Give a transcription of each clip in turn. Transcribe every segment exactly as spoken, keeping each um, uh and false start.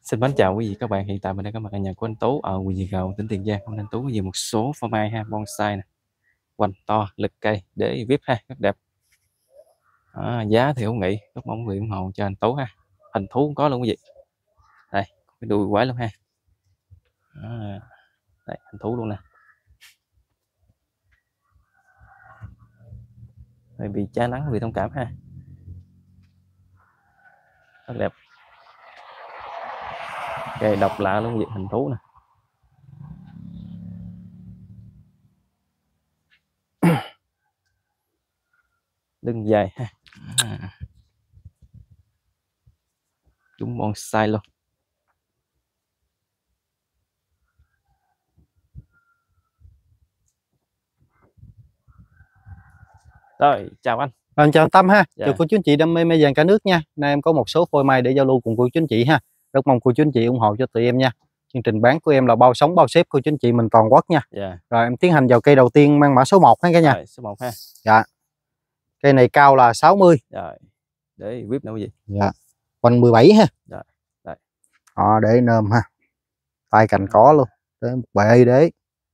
Xin mến chào quý vị các bạn, hiện tại mình đang có mặt ở nhà của anh Tú ở huyện Gò Gầu, tỉnh Tiền Giang. Hôm nay anh Tú có nhiều một số phô mai ha, bonsai nè, hoành to, lực cây để vê i pê ha, rất đẹp. À, giá thì không nghĩ, rất mong quý vị ủng hộ cho anh Tú ha. Hình thú cũng có luôn quý vị. Đây, cái đuôi quái luôn ha. À, đây, hình thú luôn nè. Đây, bị trái nắng, vì thông cảm ha. Rất đẹp. Cây độc lạ luôn quý vị, hình thú nè. Lưng dài ha. À. Chúng bonsai luôn. Rồi, chào anh. Anh chào Tâm ha, Dạ. chào cô chú anh chị đam mê mai vàng cả nước nha. Nay em có một số phôi mai để giao lưu cùng cô chú anh chị ha. Rất mong cô chú anh chị ủng hộ cho tụi em nha. Chương trình bán của em là bao sống bao xếp cô chú anh chị mình toàn quốc nha. Dạ. Rồi em tiến hành vào cây đầu tiên mang mã số một ha cả nhà. Rồi, số một ha. Dạ. Cây này cao là sáu mươi. Rồi. Để whip nữa gì? Dạ. Quanh mười bảy ha. Rồi. Đây. Đó, để nơm ha. Tay cành có luôn. Để một bệ đấy.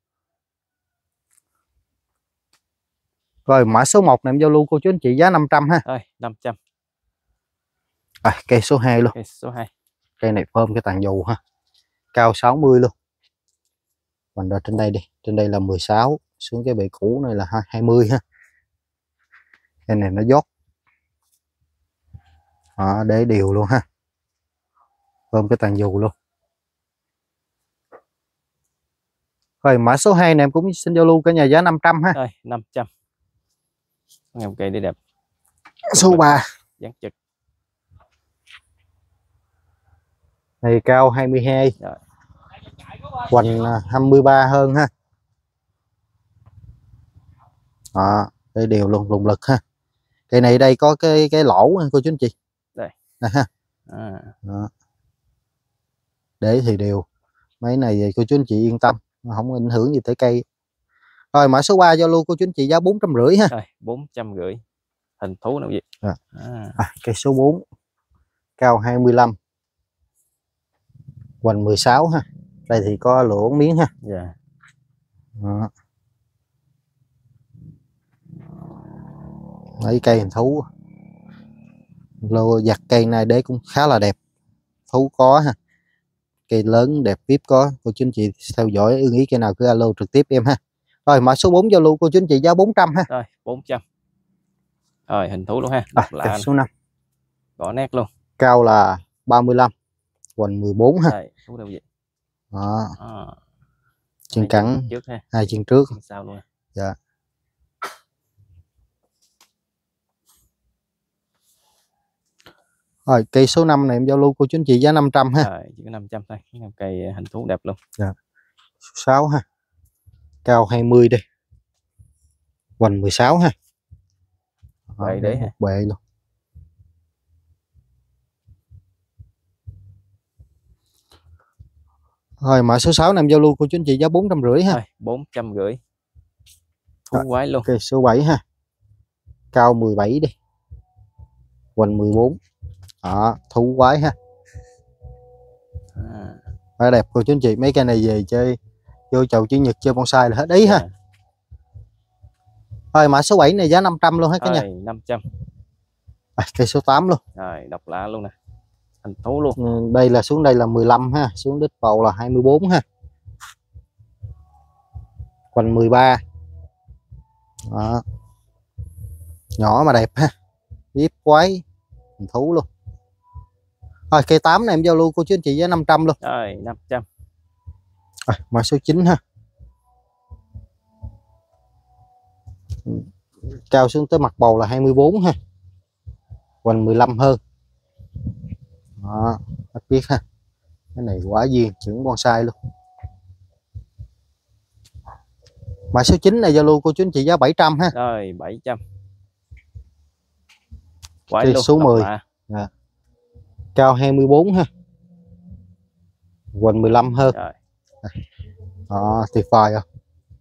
Rồi mã số một này em giao lưu cô chú anh chị giá năm trăm ha. Rồi, năm trăm. À, cây số hai luôn. Cây số hai. Cây này phơm cái tàn dù ha. Cao sáu mươi luôn. Mình ở trên đây đi, trên đây là mười sáu, xuống cái bệ cũ này là hai mươi ha. Cây này nó dốt. Đó, để đều luôn ha. Phơm cái tàn dù luôn. Rồi mã số hai này em cũng xin giao lưu cả nhà giá năm trăm ha. Rồi, năm trăm. Nghe một cây đi đẹp. Số ba. Dán trực. Này cao hai mươi hai. Rồi. Hoành hai mươi ba hơn ha. Đó, đây đều luôn, lùng lực ha. Cây này đây có cái cái lỗ cô chú anh chị. Đây. Đây ha. À. Đó. Để thì đều. Mấy này cô chú anh chị yên tâm, không ảnh hưởng gì tới cây. Rồi mã số ba giao lưu cô chú anh chị giá bốn trăm rưỡi ha. Rồi, bốn trăm rưỡi. Hình thú nào gì? À. À. À, cây số bốn. Cao hai mươi lăm. Hoành mười sáu ha. Đây thì có lỗ miếng ha. Dạ. Đó. Mấy cây hình thú. Lô giặt cây này để cũng khá là đẹp. Thú có ha. Cây lớn đẹp vê i pê có. Cô chú anh chị theo dõi ưng ý cây nào cứ alo trực tiếp em ha. Rồi mã số bốn giao lưu cô chú anh chị giá bốn trăm ha. Rồi, bốn trăm. Rồi, hình thú luôn ha. À, Lạ số năm. Rõ nét luôn. Cao là ba mươi lăm. Hoành mười bốn ha. Đây, thú đâu vậy? Đó. À. Chân cẳng trước ha. hai chân trước. Chân sau luôn. Dạ. Rồi cây số năm này em giao lưu cô chú anh chị giá năm trăm ha. Rồi, chỉ có năm trăm thôi. Cây hình thú đẹp luôn. Dạ. Số sáu ha. Cao hai mươi đi. Hoành mười sáu ha. Bệ đấy ha. Bệ luôn. Rồi mã số sáu này em giao lưu cô chú anh chị giá bốn trăm rưỡi ha. Rồi, bốn trăm rưỡi. Thú à, quái luôn. Cây số bảy ha. Cao mười bảy đi. Hoành mười bốn. Đó, thú quái ha. À. Rất đẹp cô chú anh chị, mấy cây này về chơi vô chậu chữ nhật chơi bonsai là hết ý ha. Rồi mã số bảy này giá năm trăm luôn hết cả nhà. năm trăm. À, cây số tám luôn. Rồi, độc lạ luôn nè. Hình thú luôn. Ừ, đây là xuống đây là mười lăm ha, xuống đít bầu là hai mươi bốn ha. Quanh mười ba. Đó. Nhỏ mà đẹp ha. Viếp quái hình thú luôn. Rồi cây tám này em giao lưu cô chú anh chị giá năm trăm luôn. Rồi, năm trăm. À, mã số chín ha. Cao xuống tới mặt bầu là hai mươi bốn ha. Hoành mười lăm hơn. Đó, rất biết ha. Cái này quả duyên trưởng bonsai luôn. Mã số chín này giao lưu cô chú anh chị giá bảy trăm ha. Rồi, bảy trăm. Quái cây luôn, số mười. À. Cao hai mươi bốn ha. Hoành mười lăm hơn. Rồi. Đó, tuyệt vời không?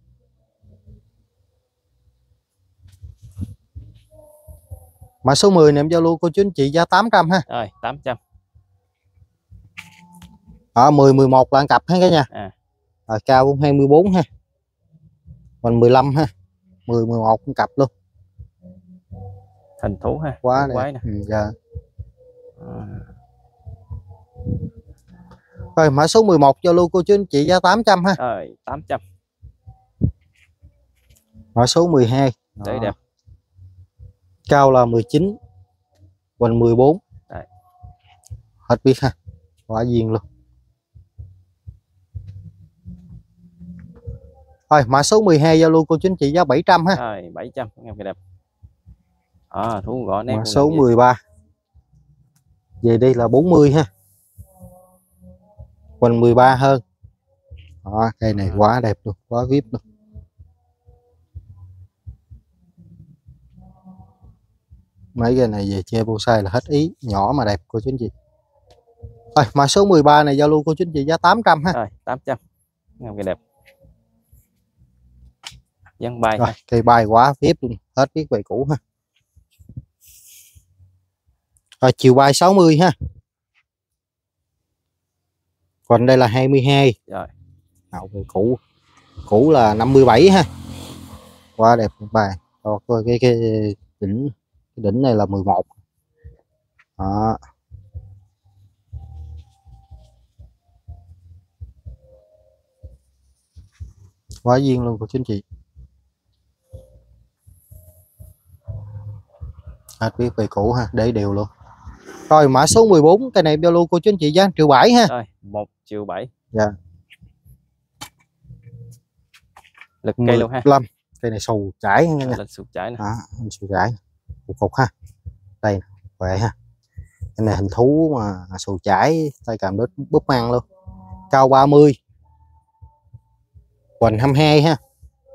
Mã số mười này em giao lưu cô chú anh chị giá tám trăm ha. Rồi, tám trăm. Đó, mười mười một là ăn cặp ha cả nhà. À. Rồi cao cũng hai mươi bốn ha. Mình mười lăm ha. mười mười một ăn cặp luôn. Thành thú ha. Quá đẹp. Quái nè. Ừ, dạ. À. Rồi mã số mười một giao lưu cô chú anh chị giá tám trăm ha. Rồi tám trăm. Mã số mười hai. Đấy đẹp. Cao là mười chín. Quanh mười bốn. Đấy. Hết biết ha. Quá duyên luôn. Rồi mã số mười hai giao lưu cô chú anh chị giá bảy trăm ha. Rồi bảy trăm nghe cái đẹp. À, thú gõ nét. Mã số mười ba. Về đây là bốn mươi ha. Quanh mười ba hơn. Đó, cây này à. Quá đẹp luôn, quá vip luôn. Mấy cái này về che bonsai là hết ý, nhỏ mà đẹp cô chú anh chị. Rồi mã số mười ba này giao lưu cô chú anh chị giá tám trăm ha. Rồi tám trăm. Nghe cái đẹp. Dán bay. Rồi, cây bay quá vip luôn, hết biết về cũ ha. Rồi chiều bay sáu mươi ha. Còn đây là hai mươi hai. Rồi. Nào về cũ. Cũ là năm mươi bảy ha. Quá đẹp bài. Rồi coi cái cái đỉnh cái đỉnh này là mười một. Đó. Quá duyên luôn của chú anh chị. Hết biết về cũ ha, để đều luôn. Rồi mã số mười bốn, cây này giao lưu cô chú anh chị giá triệu bảy ha. Rồi một triệu bảy. Dạ. Lực cây luôn ha. Cây này sù chảy nha. Lên sù chảy nè. À, sù chảy. Cục cục ha. Đây khỏe ha. Cái này hình thú mà sù chảy, tay cầm đứt búp mang luôn. Cao ba mươi. Quỳnh hai mươi hai ha.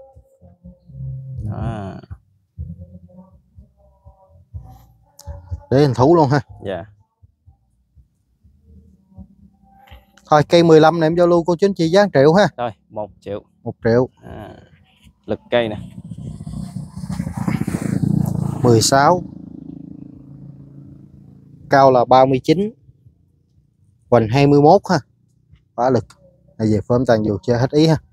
À. Để hình thú luôn ha. Dạ. Thôi cây mười lăm này em giao lưu cô chú anh chị giá một triệu ha. Rồi một triệu. một triệu. À, lực cây nè. mười sáu. Cao là ba mươi chín. Quỳnh hai mươi mốt ha. Quá lực. Này về phơm tàn dù chơi hết ý ha.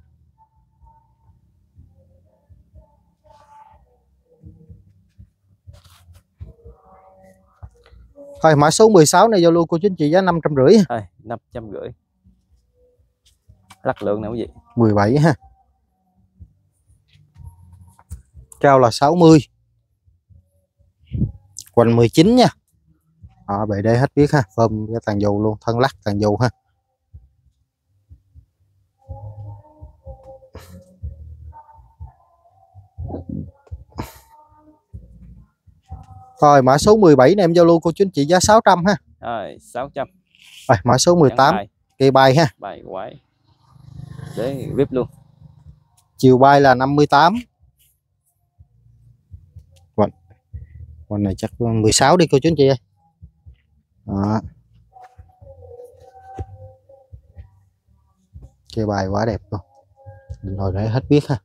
Thôi mã số mười sáu này giao lưu cô chú anh chị giá năm trăm rưỡi. Rồi năm trăm rưỡi. Lắc lượng nào cái gì? mười bảy ha. Cao là sáu mươi. Quanh mười chín nha. Đó, bề đây hết biết ha, phơm cái tàn dù luôn, thân lắc tàn dù ha. Rồi mã số mười bảy này em giao lưu cô chú anh chị giá sáu trăm ha. Rồi sáu trăm. Rồi mã số mười tám cây bay ha. Bay quái. Để vip luôn. Chiều bay là năm mươi tám. Còn con này chắc mười sáu đi cô chú anh chị ơi. Đó. Cây bài quá đẹp luôn. Đừng hồi để hết biết ha.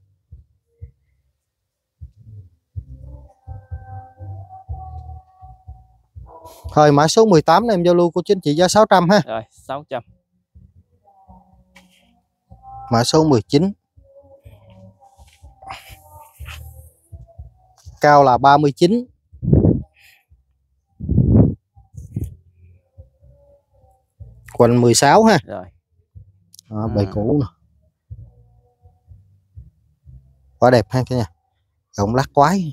Thôi mã số mười tám này em giao lưu cô chú anh chị giá sáu trăm ha. Rồi sáu trăm. Mã số mười chín. Cao là ba mươi chín. Quanh mười sáu ha. Rồi. Đó, bề à. Cũ nè. Quá đẹp ha cả nhà. Rộng lắc quái.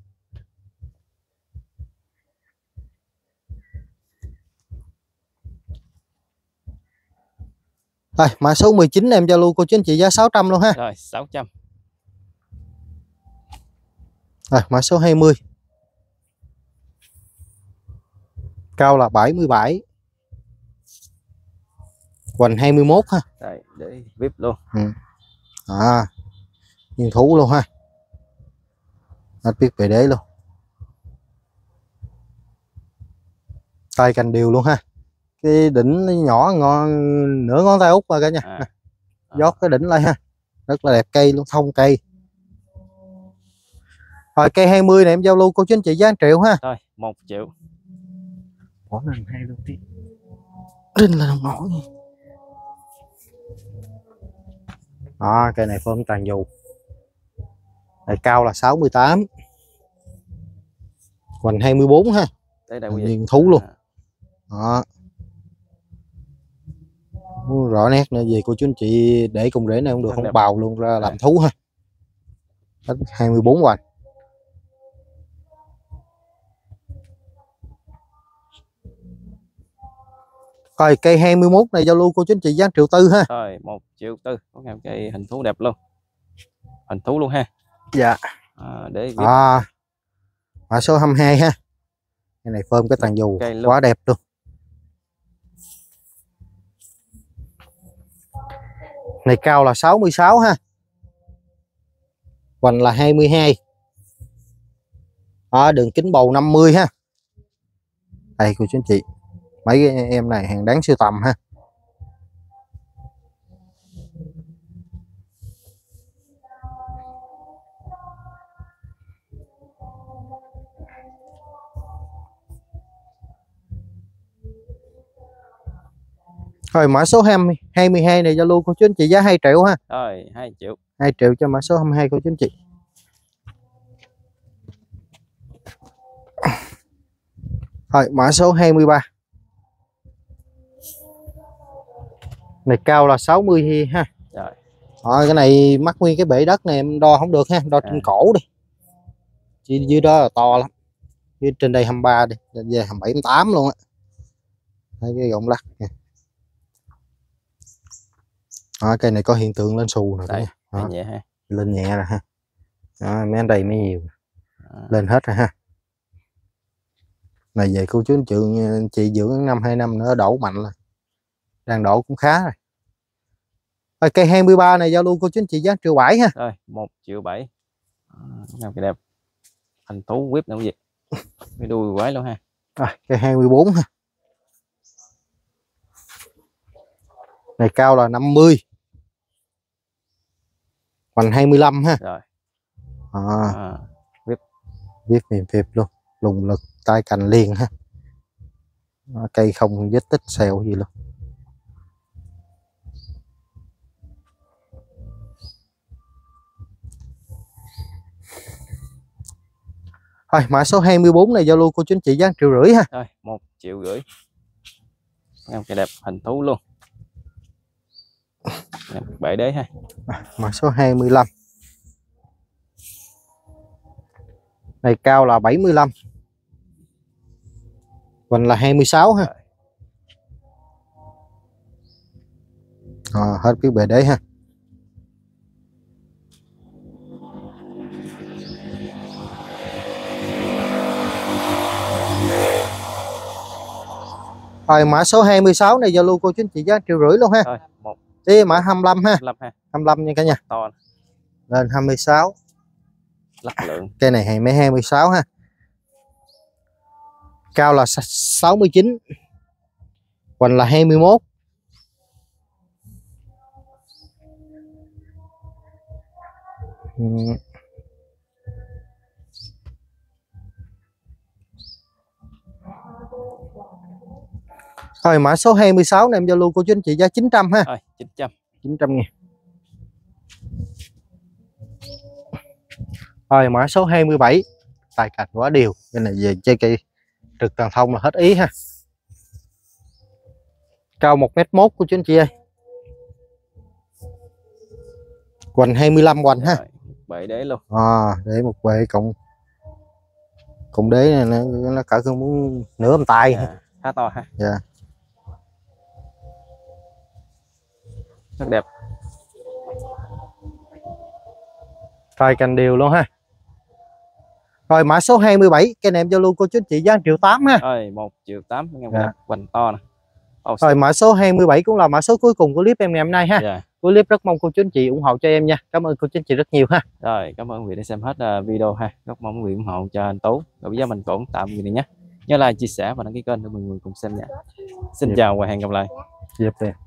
Rồi mã số mười chín em giao lưu cô chú anh chị giá sáu trăm luôn ha. Rồi sáu trăm. Rồi mã số hai mươi. Cao là bảy mươi bảy. Quỳnh hai mươi mốt ha. Đây để vip luôn. Ừ. À, nhiên thú luôn ha. Hết biết về đế luôn. Tay cành đều luôn ha. Cái đỉnh nhỏ ngon nửa ngón tay út rồi cả nhà. À. Dót cái đỉnh lại ha. Rất là đẹp cây luôn, thông cây. Rồi cây hai mươi này em giao lưu cô chú anh chị giá một triệu ha. Rồi một triệu. Bỏ lần hai luôn tí. Đinh là đồng nổi. Đó, cây này phơm toàn dù. Này cao là sáu mươi tám. Hoành hai mươi bốn ha. Đây là nguyên thú luôn. Đó. Rõ nét nữa gì cô chú anh chị để cùng rễ này không được, không bào luôn ra làm thú ha. Hết hai mươi bốn hoành. Rồi cây hai mươi mốt này giao lưu cô chú anh chị giá triệu tư ha. Rồi một triệu tư, có nghe cây hình thú đẹp luôn. Hình thú luôn ha. Dạ. À, để viết. À, mã số hai mươi hai ha. Cái này phơm cái tàn dù quá đẹp luôn. Này cao là sáu mươi sáu ha. Hoành là hai mươi hai. À, đường kính bầu năm mươi ha. Đây cô chú anh chị, mấy cái em này hàng đáng sưu tầm ha. Rồi mã số hai mươi hai này giao lưu cô chú anh chị giá hai triệu ha. Rồi hai triệu. hai triệu cho mã số hai mươi hai cô chú anh chị. Rồi mã số hai mươi ba. Này cao là sáu mươi ha. Rồi. Rồi cái này mắc nguyên cái bể đất này em đo không được ha, đo trên à. cổ đi. Chỉ dưới đó là to lắm. Dưới trên đây hai mươi ba đi, lên về hai mươi bảy hai mươi tám luôn á. Thấy cái gọng lắc nè. Đó, cây này có hiện tượng lên xù nè. Đây, đó. Nhẹ ha. Lên nhẹ rồi ha. Đó, mấy anh đây mới nhiều. À. Lên hết rồi ha. Này về cô chú anh chị, chị dưỡng năm hai năm nữa đổ mạnh là đang đổ cũng khá rồi. Rồi cây hai mươi ba này giao lưu cô chú anh chị giá triệu bảy ha. Rồi một triệu bảy. À, cái đẹp. Thành thú whip nữa gì. Cái đuôi quái luôn ha. Rồi cây hai mươi bốn ha. Này cao là năm mươi. Hoành hai mươi lăm ha. Rồi. À, à, whip. Whip mềm phép luôn, lùng lực tay cành liền ha. Đó, cây không vết tích xèo gì luôn. Rồi mã số hai mươi bốn này giao lưu cô chú anh chị giá triệu rưỡi ha. Rồi một triệu rưỡi. Nghe cái đẹp hình thú luôn. Bảy đế ha. Mã số hai mươi lăm. Này cao là bảy mươi lăm. Hoành là hai mươi sáu ha. À, hết cái bề đế ha. Rồi mã số hai mươi sáu này giao lưu cô chú anh chị giá triệu rưỡi luôn ha. Rồi, một. Đi mã hai mươi lăm ha. hai mươi lăm ha. hai mươi lăm nha cả nhà. To. Lên hai mươi sáu. Lắc lượng. Cây này hàng mấy hai mươi sáu ha. Cao là sáu mươi chín. Hoành là hai mươi mốt. Ừ. Rồi mã số hai mươi sáu này em giao lưu cô chú anh chị giá chín trăm ha. Rồi chín trăm. chín trăm ngàn. Rồi mã số hai mươi bảy. Tài cạch quá đều. Cái này về chơi cây trực toàn thông là hết ý ha. Cao một mét mốt của chú anh chị ơi. Hoành hai mươi lăm hoành ha. Bệ đế luôn. À, để một bệ cộng cộng đế này nó, nó cỡ muốn nửa bàn tay. À, khá to ha. Dạ. Yeah. Rất đẹp. Rồi cành đều luôn ha. Rồi mã số hai mươi bảy, cái này em giao lưu cô chú anh chị giá một triệu tám ha. Rồi một triệu tám nghe dạ. Hoành to nè. Oh, rồi mã số hai mươi bảy cũng là mã số cuối cùng của clip em ngày hôm nay ha. Dạ. Cuối clip rất mong cô chú anh chị ủng hộ cho em nha. Cảm ơn cô chú anh chị rất nhiều ha. Rồi cảm ơn quý vị đã xem hết video ha. Rất mong quý vị ủng hộ cho anh Tú. Rồi bây giờ mình cũng tạm biệt này nhé. Nhớ like, chia sẻ và đăng ký kênh để mọi người cùng xem nha. Xin yep. chào và hẹn gặp lại. Yep.